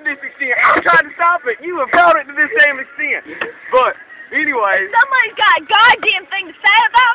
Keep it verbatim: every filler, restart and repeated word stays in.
this extent. I'm trying to stop it. You have held it to this same extent. But, anyways. Somebody's got a goddamn thing to say about